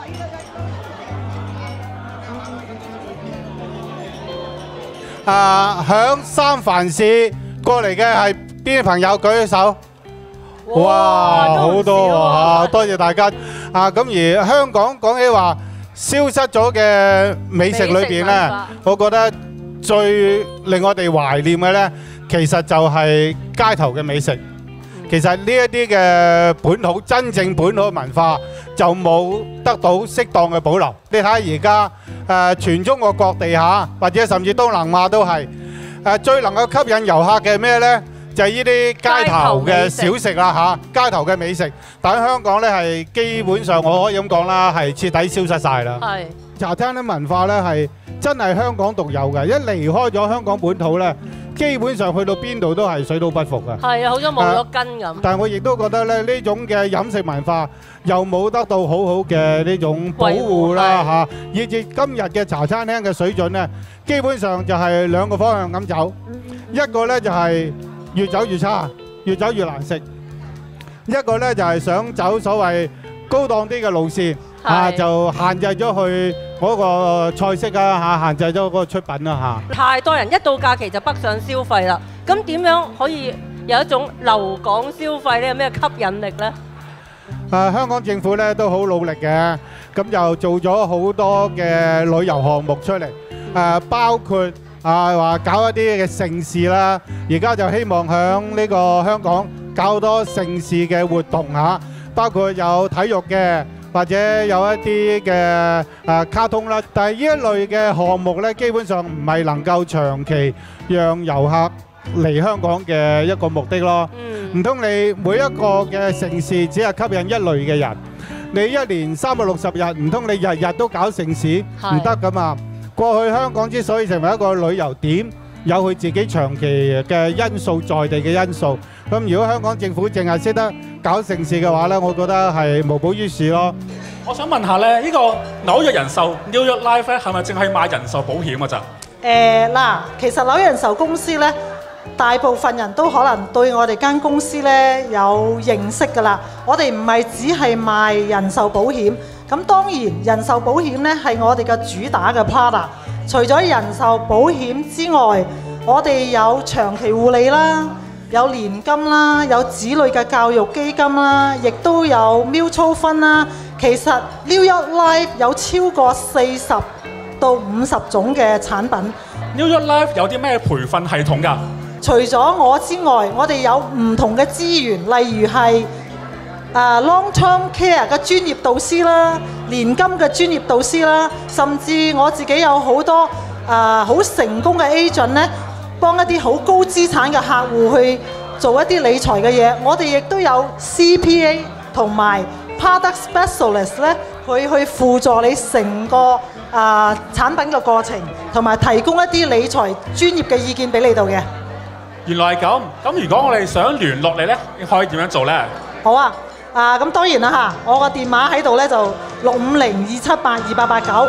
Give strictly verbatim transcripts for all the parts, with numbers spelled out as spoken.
啊，響三藩市過嚟嘅係邊啲朋友舉手？哇，好多啊！多謝大家啊！咁而香港講起話消失咗嘅美食裏邊咧，我覺得最令我哋懷念嘅咧，其實就係街頭嘅美食。其實呢一啲嘅本土真正本土嘅文化就冇得到適當嘅保留。你睇下而家誒全中國各地下，或者甚至東南亞都係誒最能夠吸引遊客嘅咩呢？就係呢啲街頭嘅小食啦嚇，街頭嘅美食。但喺香港呢係基本上我可以咁講啦，係徹底消失晒啦。係茶餐廳文化呢係真係香港獨有嘅，一離開咗香港本土呢。基本上去到邊度都係水土不服嘅。係啊，好似冇咗根咁。但係我亦都覺得咧，呢種嘅飲食文化又冇得到好好嘅呢種保護啦嚇，以至今日嘅茶餐廳嘅水準咧，基本上就係兩個方向咁走。一個咧就係越走越差，越走越難食；一個咧就係想走所謂高檔啲嘅路線。啊，就限制咗佢嗰個菜式啊，嚇，限制咗嗰個出品啦嚇。太多人一到假期就北上消費啦，咁點樣可以有一種留港消費咧？有咩吸引力咧？誒，香港政府咧都好努力嘅，咁就做咗好多嘅旅遊項目出嚟，誒，包括啊話搞一啲嘅盛事啦，而家就希望響呢個香港搞多盛事嘅活動嚇，包括有體育嘅。或者有一啲嘅誒卡通啦，但係呢一類嘅項目咧，基本上唔係能夠長期讓遊客嚟香港嘅一個目的咯。唔通你每一個嘅城市只係吸引一類嘅人？你一年三百六十日，唔通你日日都搞盛事？唔得㗎嘛！過去香港之所以成為一個旅遊點，有佢自己長期嘅因素，在地嘅因素。咁如果香港政府淨係識得搞盛事嘅話咧，我覺得係無補於事咯。 我想問下咧，呢個紐約人壽 New York Life 咧，係咪淨係賣人壽保險㗎咋？ 誒嗱，其實紐約人壽公司咧，大部分人都可能對我哋間公司咧有認識㗎啦。我哋唔係只係賣人壽保險，咁當然人壽保險咧係我哋嘅主打嘅 product。除咗人壽保險之外，我哋有長期護理啦。有年金啦，有子女嘅教育基金啦，亦都有 mutual fund 啦。其實 New York Life 有超過四十到五十種嘅產品。 New York Life 有啲咩培訓系統㗎？ 除咗我之外，我哋有唔同嘅資源，例如係啊 long term care 嘅專業導師啦，年金嘅專業導師啦，甚至我自己有好多啊好成功嘅 agent 咧。幫一啲好高資產嘅客戶去做一啲理財嘅嘢，我哋亦都有 C P A 同埋 product specialist 咧，去去輔助你成個啊、呃、產品嘅過程，同埋提供一啲理財專業嘅意見俾你度嘅。 原來係咁，咁如果我哋想聯絡你咧，可以點樣做咧？ 好啊，啊咁當然啦嚇，我個電話喺度咧就六五零二七八二八八九。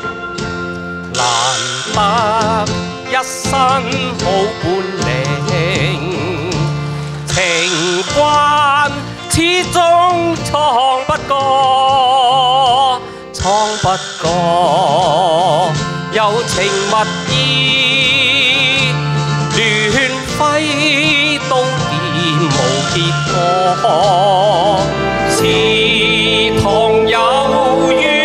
難得一生好本領，情關始終闖不過，闖不過有情蜜意，亂揮刀劍無結果，似同有緣。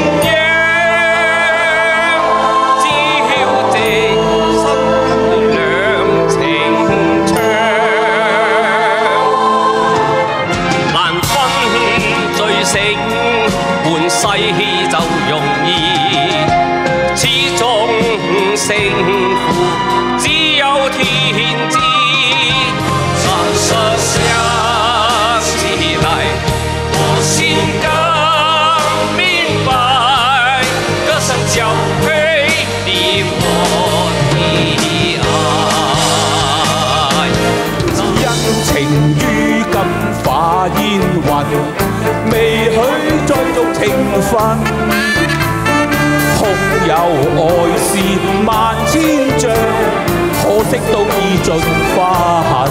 世就容易，始終勝負只有天知。三十相起來，我心更明白，歌聲交配你我的愛。因情於今化煙雲，未許再續情分，空有愛是萬千丈，可惜都已盡花痕。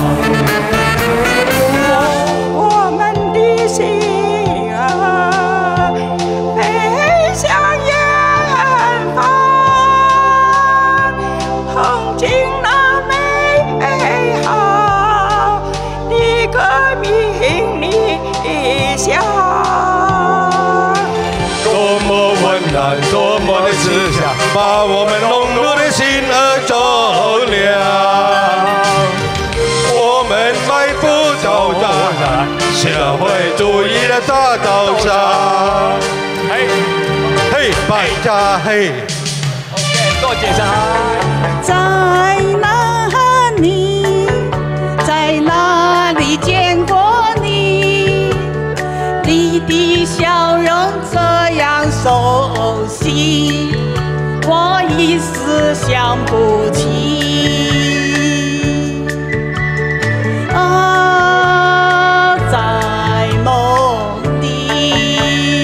我們的心啊， 然多么的慈祥，把我们农奴的心儿照亮。我们迈步走在社会主义的大道上。嘿，嘿，大家嘿。OK， 多謝晒。 在哪里，在哪里见过你？你的笑容这样熟悉，我一时想不起。啊，在梦里，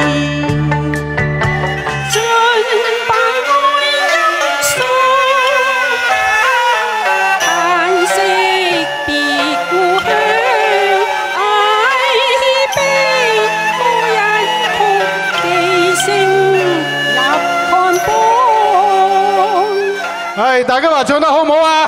真把我人生嘆息的故鄉，愛悲無人哭的聲入看波。 係大家話唱得好唔好啊？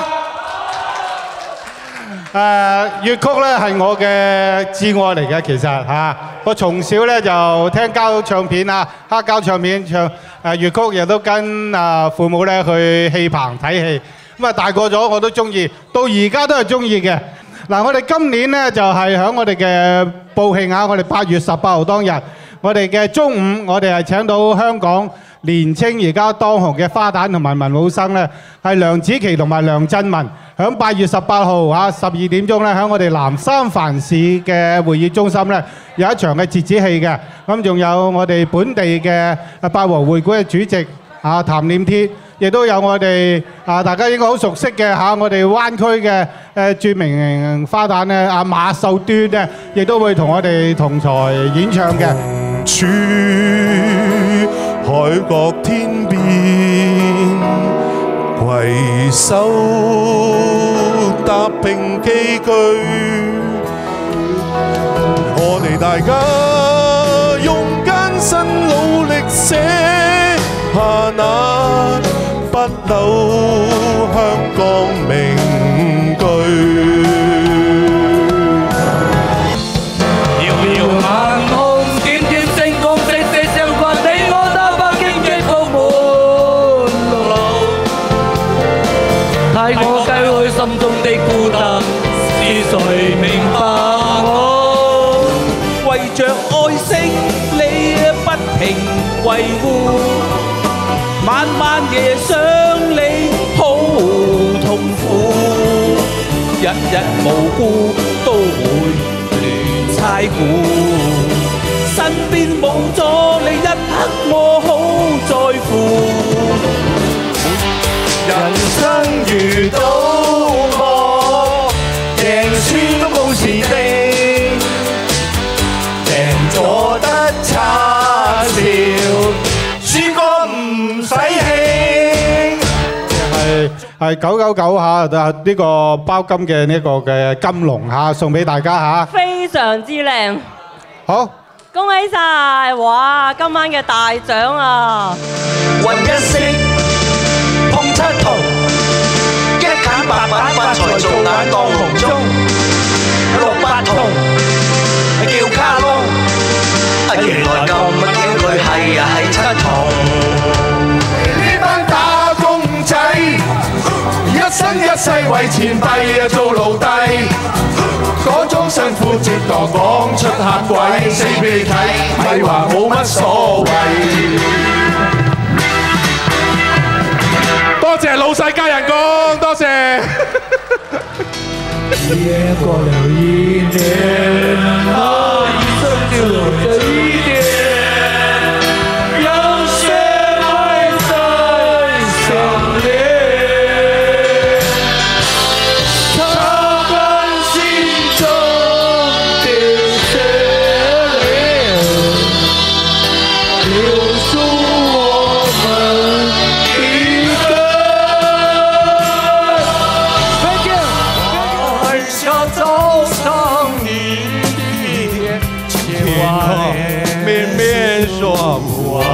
誒粵曲咧係我嘅至愛嚟嘅，其實嚇我從小咧就聽交唱片啊，黑膠唱片唱誒粵曲，亦都跟啊父母咧去戲棚睇戲。咁啊大個咗我都中意，到而家都係中意嘅。嗱，我哋今年咧就係喺我哋嘅報慶啊，我哋八月十八號當日，我哋嘅中午，我哋係請到香港年青而家當紅嘅花旦同埋文武生咧，係梁子琪同埋梁振文。喺八月十八號嚇十二點鐘咧，喺我哋南三藩市嘅會議中心咧有一場嘅折子戲嘅，咁仲有我哋本地嘅八和會館嘅主席啊譚念鐵，亦都有我哋啊大家應該好熟悉嘅嚇我哋灣區嘅誒著名花旦咧阿馬秀端咧，亦都會同我哋同台演唱嘅。 處海角天邊，攜手踏平寄居，我哋大家用艱辛努力寫下那不朽香港名句。遙遙晚空，點點星光，息息相關，你我打北京嘅鋪滿路。太我解開心中的孤單，是誰明白我？為着愛惜你不停維護，晚晚夜想你好痛苦，日日無故都會亂猜估。身邊冇咗你一刻，我好在乎。人生遇到我，贏輸都冇時定，贏咗得叉燒，輸過唔使興。 係係九九九嚇，呢個包金嘅呢個嘅金龍嚇，送俾大家嚇。 非常之靚， 好， 恭喜晒！哇，今晚嘅大獎啊！ 混一色碰七銅，一砍白板發財做眼當紅鐘，六八銅叫卡窿，原來咁巧佢係啊係七銅。呢班打工仔一生一世為錢幣啊做奴隸，嗰種辛苦折墮講出客鬼，死俾你睇，咪話冇乜所謂。 多謝老細加人工，多謝。 也過了一年，那一生就有這一點，有些愛在想念，擦乾心中的血淚，留住我們一個。Thank you。走上你的千萬面面說不完，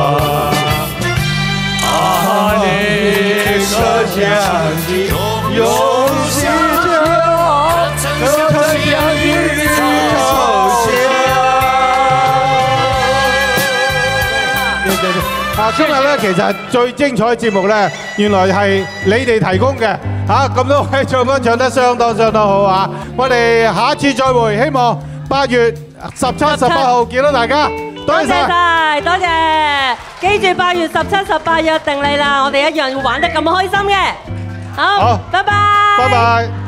啊，你可想你用心跳，可曾相遇朝霞？ 啊，今日咧其實最精彩嘅節目咧，原來係你哋提供嘅嚇，咁多位唱歌唱得相當相當好啊！我哋下一次再會，希望八月十七、十八號見到大家，多謝晒，多謝，記住八月十七、十八約定你啦，我哋一樣要玩得咁開心嘅。好，拜拜， 拜拜。